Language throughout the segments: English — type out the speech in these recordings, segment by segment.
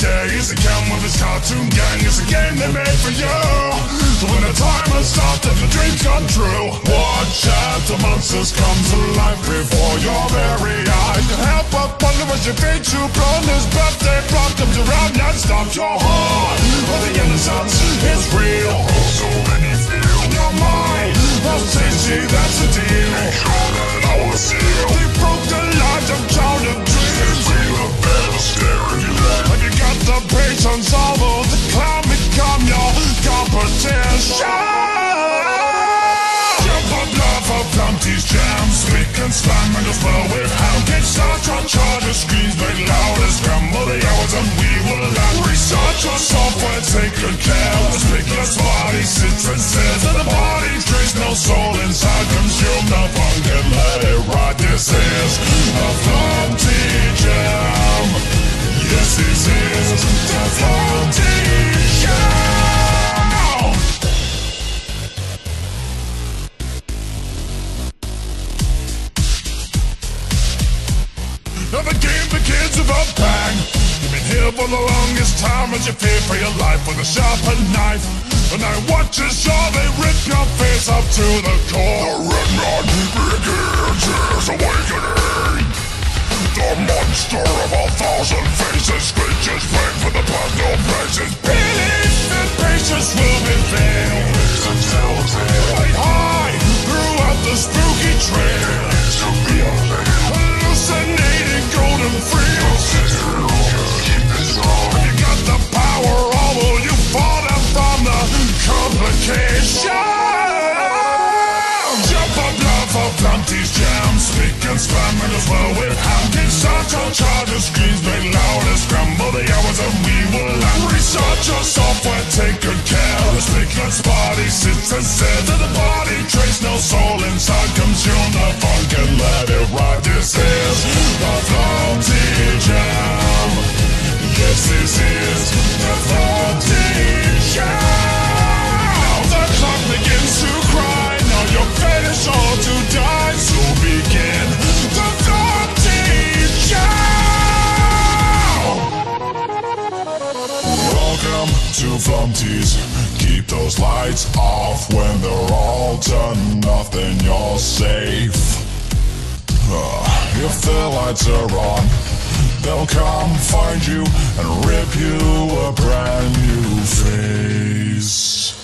days again with this cartoon gang. It's a game they made for you. So when the timer stops and the dreams come true, watch out, the monsters come to life before your very eyes. Can't help but wonder as your feet to blown. This birthday block comes around and stops your heart. But the innocence is real. So many feel in your mind. Well, tasty, that's the deal. Make sure that I will see you. We broke the lives of childhood dreams. We look better staring you down. Have you got the patience, although the clown become your competition? Jump up, love up, Plumpty's jams. Speak and slam and as well with how can start your charger screens make loud as scramble the hours and we will land. Research your software, take good care. The speakerless body sits and says that the body trace no soul inside. Consume the funk and let it ride. This is a Plumpty jam. Yes, this is the Plumpty jam. Now the game begins with a bang. You've been here for the longest time as you fear for your life with a sharpened knife. And I watch as they rip your face up to the core. The red man begins his awakening. The monster of 1,000 faces screeches pain for the past no places. Believe that patience will be failed. Fly high throughout the spooky trail. Hallucinating golden fields. You got the power, although you fought out from the complication. Jump up, love for Plumpty's jam. Speak and spam and as well with ham. Start your charger screens make loud and scramble the hours and we will land. Research your software, take good care. The speaker's body sits and says that the body trace no soul inside. Consume the funk and let it ride. This is the Plumpty jam. Yes, this is the Plumpty jam. Now the clock begins to cry. Now your fate is all to die. So begin the Plumpty jam. Welcome to Plumpty's. Keep those lights off when they're all turned off, then you're safe. If the lights are on, they'll come find you and rip you a brand new face.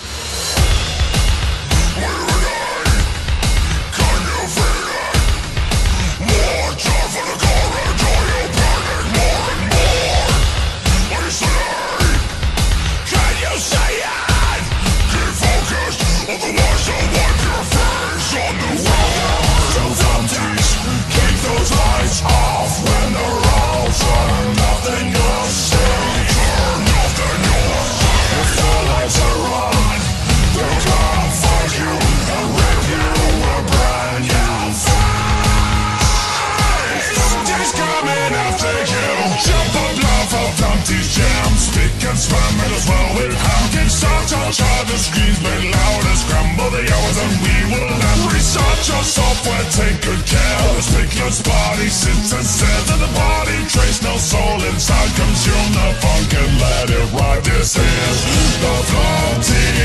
Charger screens make loud and scramble the hours and we will land. Research your software, take good care. The speaker's body sits and says that the body trace no soul inside. Consume the funk and let it ride. This is the Plumpty